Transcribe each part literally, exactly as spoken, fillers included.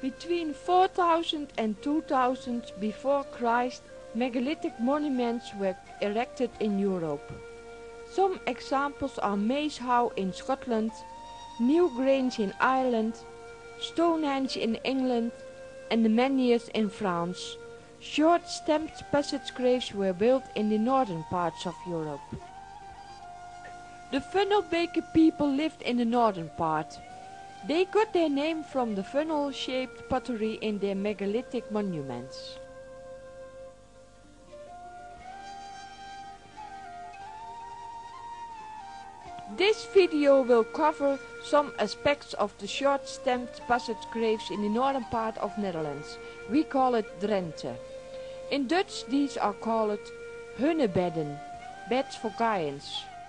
Between four thousand and two thousand before Christ, megalithic monuments were erected in Europe. Some examples are Maze Howe in Scotland, Newgrange in Ireland, Stonehenge in England, and the Menhirs in France. Short stamped passage graves were built in the northern parts of Europe. The Funnelbeke people lived in the northern part. They got their name from the funnel-shaped pottery in their megalithic monuments. This video will cover some aspects of the short stamped passage graves in the northern part of Netherlands. We call it Drenthe. In Dutch these are called hunnebedden, beds for giants.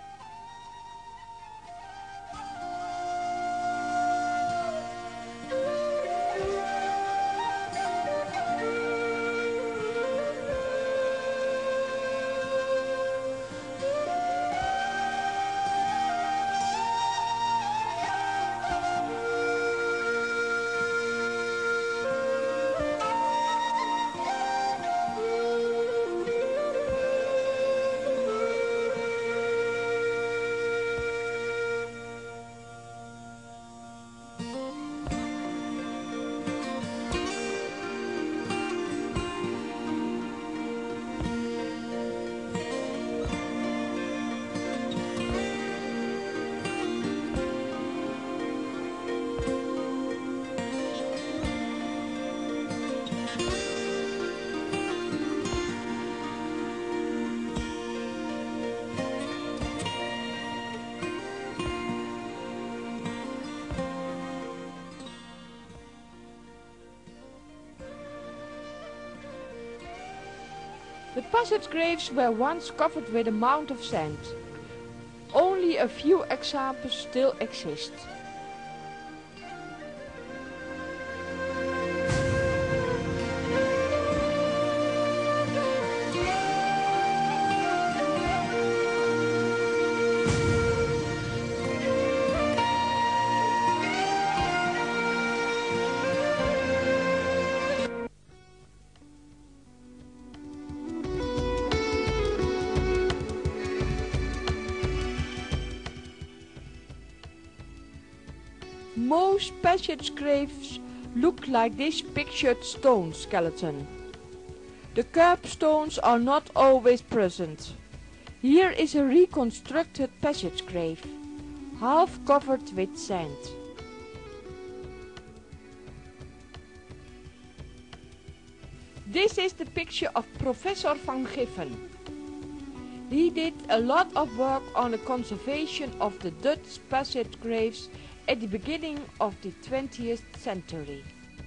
The passage graves were once covered with a mound of sand. Only a few examples still exist. Most passage graves look like this pictured stone skeleton. The curbstones are not always present. Here is a reconstructed passage grave, half covered with sand. This is the picture of Professor van Giffen. He did a lot of work on the conservation of the Dutch passage graves at the beginning of the twentieth century.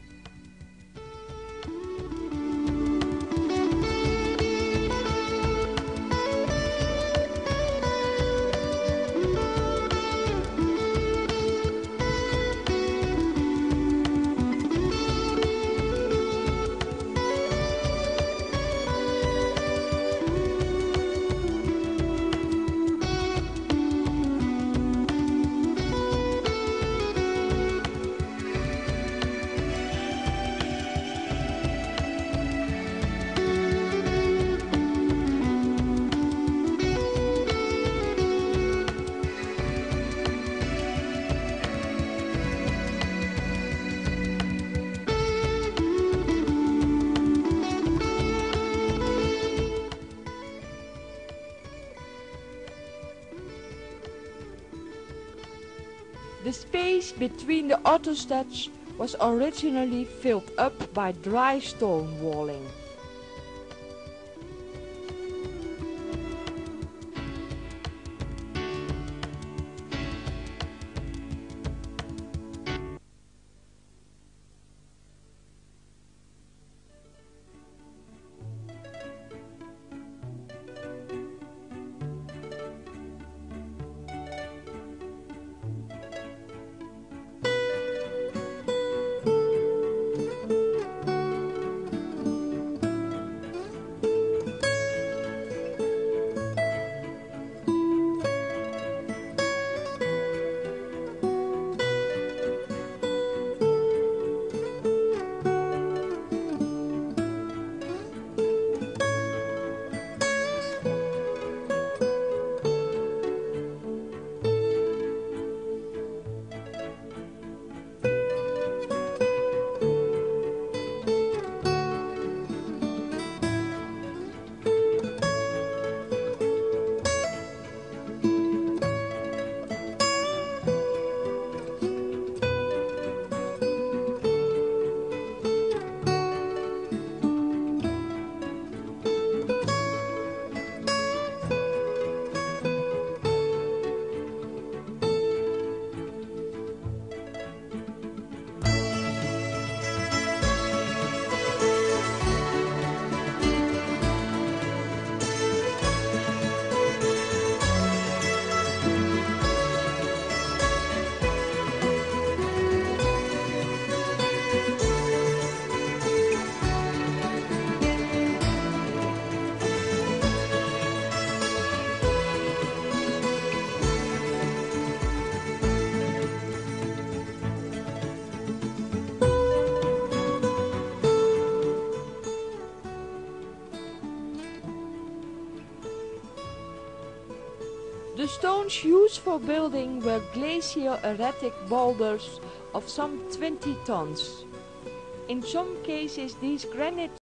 The space between the autostats was originally filled up by dry stone walling. The stones used for building were glacial erratic boulders of some twenty tons. In some cases these granite